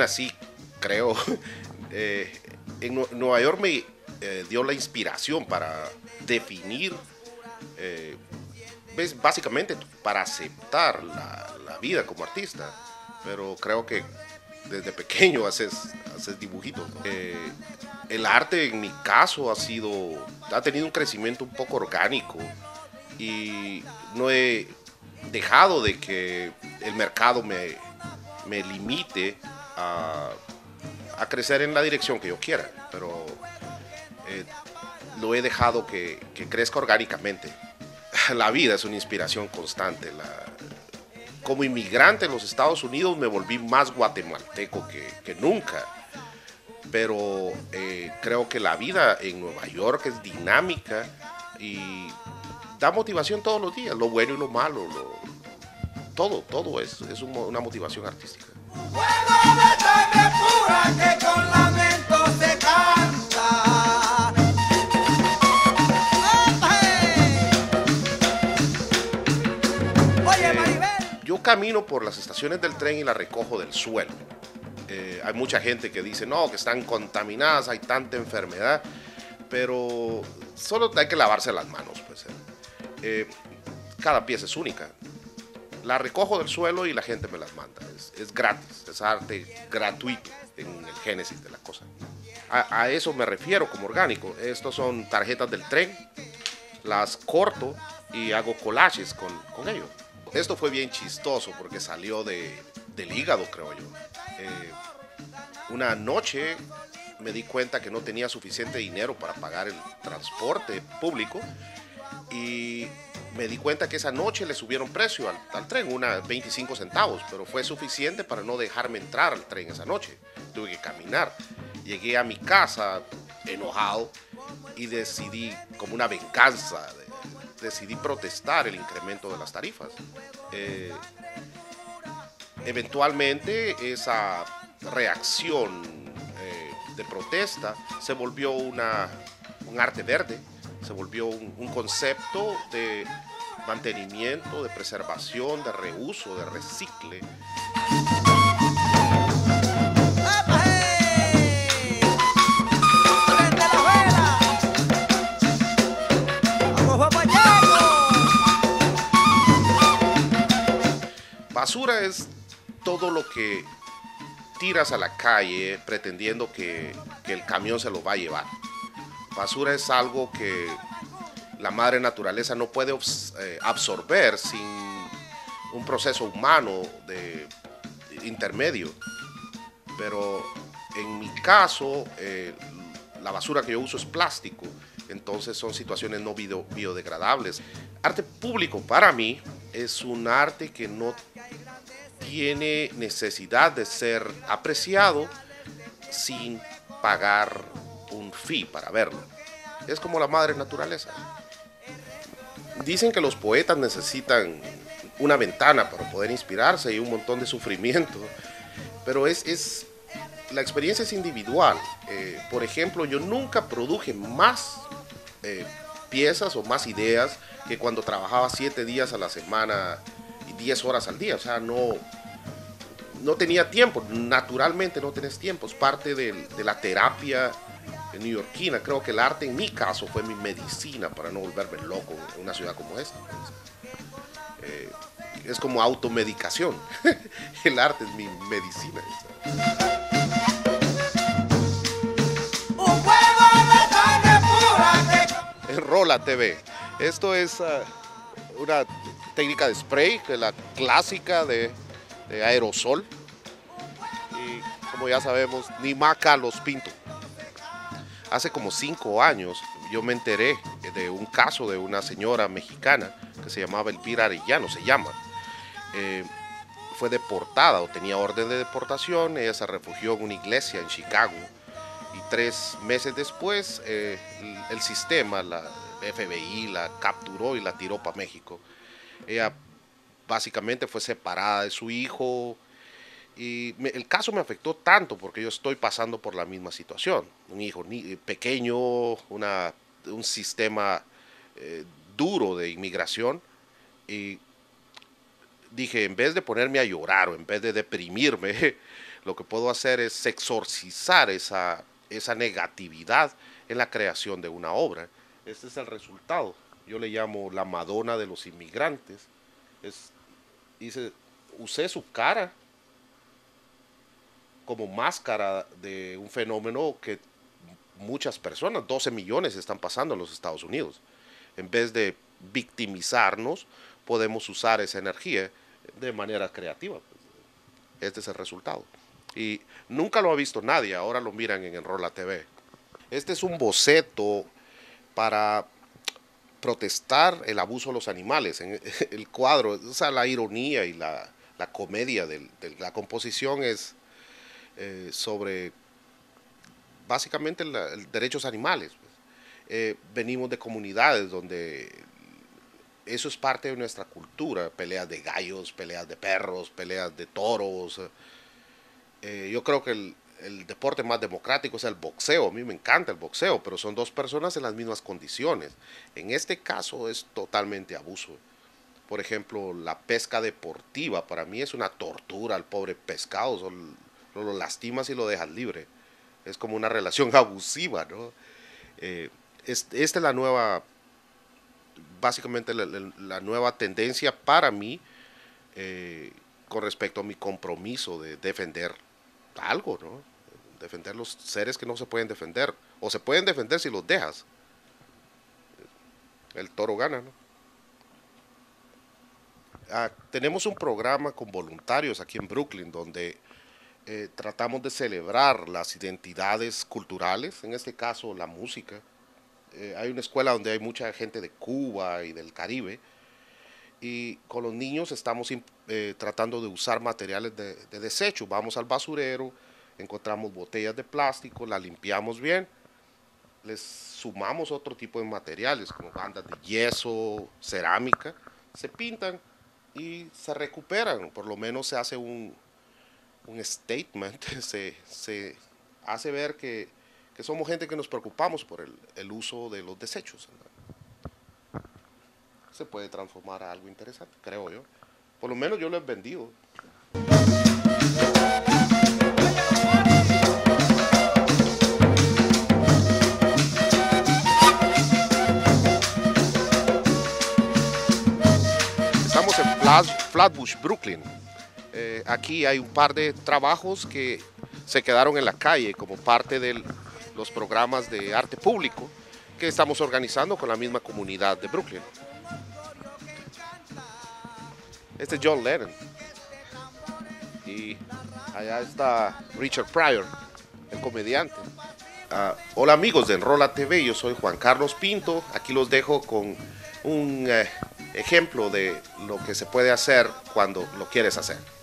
nací, creo, Nueva York me dio la inspiración para definir, básicamente para aceptar la vida como artista. Pero creo que desde pequeño haces dibujitos, ¿no? El arte en mi caso ha tenido un crecimiento un poco orgánico y no he dejado de que el mercado me limite a crecer en la dirección que yo quiera, pero eh, lo he dejado que crezca orgánicamente. La vida es una inspiración constante. Como inmigrante en los Estados Unidos me volví más guatemalteco que nunca, pero creo que la vida en Nueva York es dinámica y da motivación todos los días, lo bueno y lo malo, todo es una motivación artística. Fuego de sangre pura que con lamento se canta. Oye, Maribel. Yo camino por las estaciones del tren y la recojo del suelo. Hay mucha gente que dice, no, que están contaminadas, hay tanta enfermedad, pero solo hay que lavarse las manos, pues. Cada pieza es única. La recojo del suelo y la gente me las manda. Es gratis, es arte gratuito en el génesis de la cosa. A eso me refiero como orgánico. Estos son tarjetas del tren, las corto y hago collages con ellos. Esto fue bien chistoso porque salió del hígado, creo yo. Una noche me di cuenta que no tenía suficiente dinero para pagar el transporte público y me di cuenta que esa noche le subieron precio al tren, unas 25 centavos, pero fue suficiente para no dejarme entrar al tren esa noche. Tuve que caminar. Llegué a mi casa enojado y decidí, como una venganza, decidí protestar el incremento de las tarifas. Eventualmente esa reacción de protesta se volvió un arte verde, se volvió un concepto de mantenimiento, de preservación, de reuso, de recicle. Basura es todo lo que tiras a la calle pretendiendo que el camión se lo va a llevar. Basura es algo que la madre naturaleza no puede absorber sin un proceso humano de intermedio. Pero en mi caso, la basura que yo uso es plástico, entonces son situaciones no biodegradables. Arte público para mí es un arte que no tiene necesidad de ser apreciado sin pagar un fee para verlo. Es como la madre naturaleza. Dicen que los poetas necesitan una ventana para poder inspirarse y un montón de sufrimiento, pero la experiencia es individual. Por ejemplo, yo nunca produje más piezas o más ideas que cuando trabajaba 7 días a la semana y 10 horas al día. O sea, no tenía tiempo, naturalmente no tenés tiempo. Es parte de la terapia neoyorquina. Creo que el arte en mi caso fue mi medicina para no volverme loco en una ciudad como esta. Es como automedicación. El arte es mi medicina. Un fuego de sangre pura que... En Rola TV. Esto es una técnica de spray, que es la clásica de aerosol. Y como ya sabemos, ni maca los pinto. Hace como 5 años yo me enteré de un caso de una señora mexicana que se llamaba Elvira Arellano, fue deportada o tenía orden de deportación. Ella se refugió en una iglesia en Chicago y 3 meses después el sistema, la FBI, la capturó y la tiró para México. Ella básicamente fue separada de su hijo. Y el caso me afectó tanto porque yo estoy pasando por la misma situación. Un hijo pequeño, un sistema duro de inmigración. Y dije, en vez de ponerme a llorar o en vez de deprimirme, Lo que puedo hacer es exorcizar esa negatividad en la creación de una obra. Este es el resultado. Yo le llamo la Madonna de los inmigrantes. Usé su cara como máscara de un fenómeno que muchas personas, 12 millones, están pasando en los Estados Unidos. En vez de victimizarnos, podemos usar esa energía de manera creativa. Este es el resultado. Y nunca lo ha visto nadie, ahora lo miran en Enrola TV. Este es un boceto para protestar el abuso de los animales. En el cuadro, o sea, la ironía y la comedia de la composición es sobre básicamente derechos animales. Venimos de comunidades donde eso es parte de nuestra cultura, peleas de gallos, peleas de perros, peleas de toros. Yo creo que el deporte más democrático es el boxeo. A mí me encanta el boxeo, pero son dos personas en las mismas condiciones. En este caso es totalmente abuso. Por ejemplo, la pesca deportiva para mí es una tortura al pobre pescado. Lo lastimas y lo dejas libre. Es como una relación abusiva, ¿no? Esta es la nueva, básicamente la nueva tendencia para mí con respecto a mi compromiso de defender algo, ¿no? Defender los seres que no se pueden defender, o se pueden defender si los dejas. El toro gana, ¿no? Tenemos un programa con voluntarios aquí en Brooklyn donde tratamos de celebrar las identidades culturales, en este caso la música. Hay una escuela donde hay mucha gente de Cuba y del Caribe, y con los niños estamos tratando de usar materiales de desecho. Vamos al basurero, encontramos botellas de plástico, las limpiamos bien, les sumamos otro tipo de materiales como bandas de yeso, cerámica, se pintan y se recuperan. Por lo menos se hace un statement, se hace ver que somos gente que nos preocupamos por el uso de los desechos. Se puede transformar a algo interesante, creo yo. Por lo menos yo lo he vendido. Estamos en Flatbush, Brooklyn. Aquí hay un par de trabajos que se quedaron en la calle como parte de los programas de arte público que estamos organizando con la misma comunidad de Brooklyn. Este es John Lennon. Y allá está Richard Pryor, el comediante. Hola amigos de Enrola TV, yo soy Juan Carlos Pinto. Aquí los dejo con un ejemplo de lo que se puede hacer cuando lo quieres hacer.